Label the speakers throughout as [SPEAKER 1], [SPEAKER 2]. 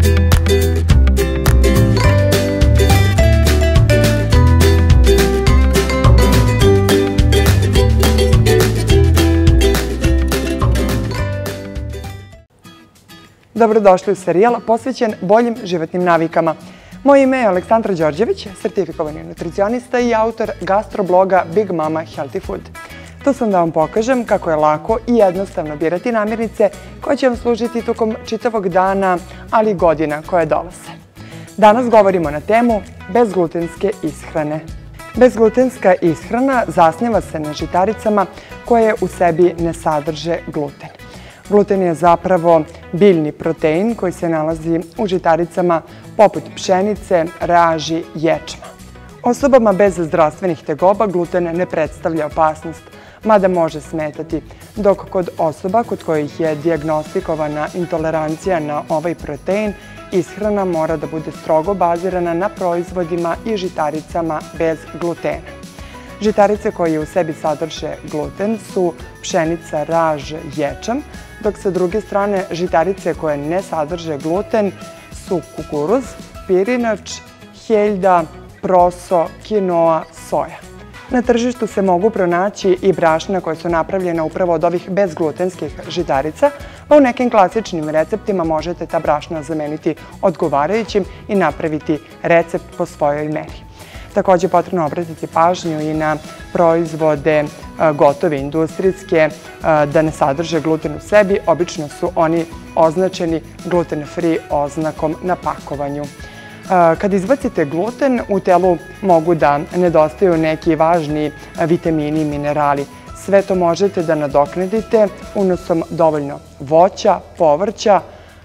[SPEAKER 1] Dobrodošli u serijal posvećen boljim životnim navikama. Moje ime je Aleksandra Đorđević, sertifikovani nutricionista i autor gastrobloga Big Mama Healthy Food. Tu sam da vam pokažem kako je lako i jednostavno birati namirnice koje će vam služiti tokom čitavog dana, ali i godina koje dolaze. Danas govorimo na temu bezglutenske ishrane. Bezglutenska ishrana zasniva se na žitaricama koje u sebi ne sadrže gluten. Gluten je zapravo biljni protein koji se nalazi u žitaricama poput pšenice, raži, ječma. Osobama bez zdravstvenih tegoba gluten ne predstavlja opasnost, mada može smetati, dok kod osoba kod kojih je dijagnostikovana intolerancija na ovaj protein, ishrana mora da bude strogo bazirana na proizvodima i žitaricama bez glutena. Žitarice koje u sebi sadrže gluten su pšenica, raž, ječam, dok sa druge strane žitarice koje ne sadrže gluten su kukuruz, pirinač, heljda, proso, kinoa, soja. Na tržištu se mogu pronaći i brašna koja su napravljena upravo od ovih bezglutenskih žitarica, a u nekim klasičnim receptima možete ta brašna zameniti odgovarajućim i napraviti recept po svojoj meri. Također je potrebno obratiti pažnju i na proizvode gotove industrijske da ne sadrže gluten u sebi. Obično su oni označeni gluten-free oznakom na pakovanju. Kad izbacite gluten, u telu mogu da nedostaju neki važni vitamini i minerali. Sve to možete da nadoknadite unosom dovoljno voća, povrća,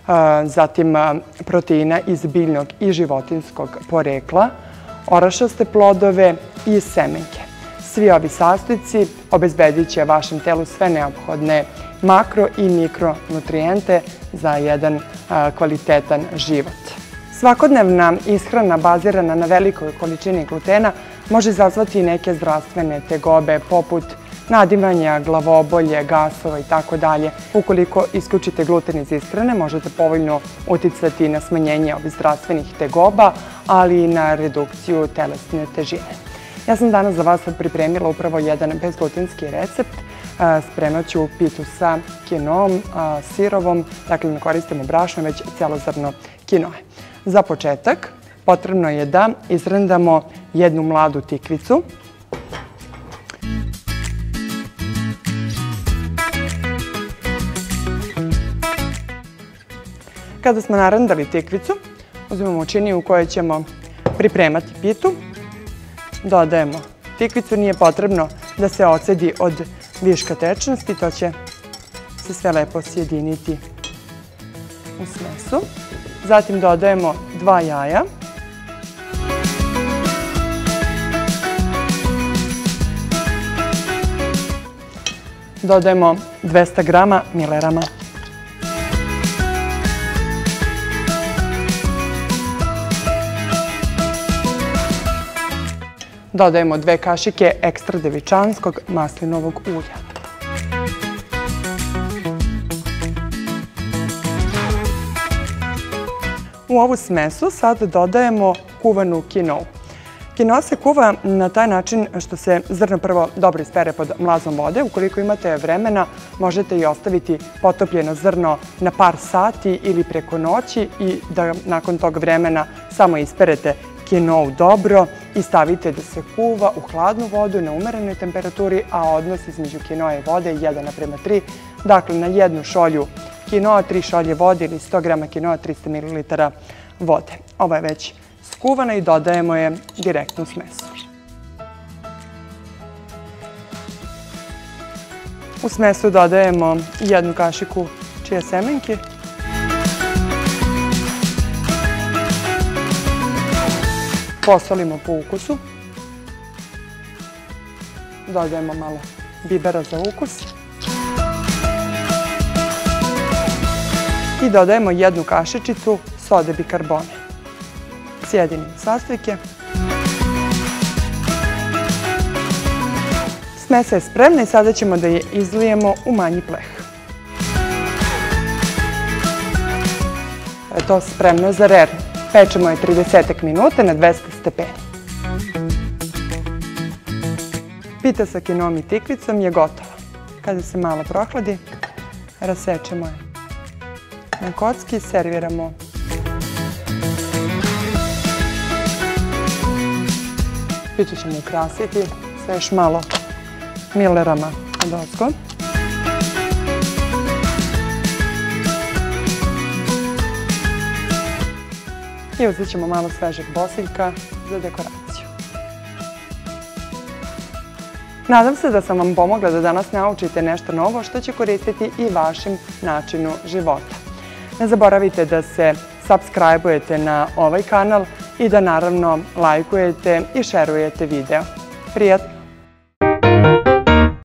[SPEAKER 1] zatim proteina iz biljnog i životinjskog porekla, orašaste plodove i semenke. Svi ovi sastojci obezbedit će vašem telu sve neophodne makro i mikronutrijente za jedan kvalitetan život. Svakodnevna ishrana bazirana na velikoj količini glutena može izazvati neke zdravstvene tegobe poput nadimanja, glavobolje, gasova itd. Ukoliko isključite gluten iz ishrane, možete povoljno uticati na smanjenje ovih zdravstvenih tegoba, ali i na redukciju telesne težine. Ja sam danas za vas pripremila upravo jedan bezglutenski recept. Spremat ću pitu sa kinoom, sirovom, dakle ne koristimo brašno, već celozrno kinoe. Za početak potrebno je da izrendamo jednu mladu tikvicu. Kada smo narandali tikvicu, uzmemo činiju u kojoj ćemo pripremati pitu. Dodajemo tikvicu, nije potrebno da se ocedi od viška tečnosti, to će se sve lepo sjediniti u smesu. Zatim dodajemo 2 jaja. Dodajemo 200 grama milerama. Dodajemo 2 kašike ekstra devičanskog maslinovog ulja. U ovu smesu sad dodajemo kuvanu kinoa. Kinoa se kuva na taj način što se zrno prvo dobro ispere pod mlazom vode. Ukoliko imate vremena, možete i ostaviti potopljeno zrno na par sati ili preko noći i da nakon tog vremena samo isperete kinoa dobro i stavite da se kuva u hladnu vodu na umerenoj temperaturi, a odnos između kinoa i vode je 1:3. Dakle, na jednu šolju kinoa, 3 šolje vode ili 100 grama kinoa, 300 ml vode. Ova je već skuvana i dodajemo je direktno u smesu. U smesu dodajemo 1 kašiku čija semenke. Posolimo po ukusu. Dodajemo malo bibera za ukus. I dodajemo 1 kašičicu sode bikarbone. Sjedinimo sastojke. Smesa je spremna i sada ćemo da je izlijemo u manji pleh. je to spremno za rer. Pečemo je 30 minuta na 200 stepeni. Pita sa kinom i tikvicom je gotova. Kada se malo prohladi, rasečemo je na kocki i serviramo. Pitu ćemo ukrasiti sa još malo milerama odozgo. I uzet ćemo malo svežeg bosiljka za dekoraciju. Nadam se da sam vam pomogla da danas naučite nešto novo što će koristiti i vašem načinu života. Ne zaboravite da se subscribe-ujete na ovaj kanal i da naravno lajkujete i šerujete video. Prijatno!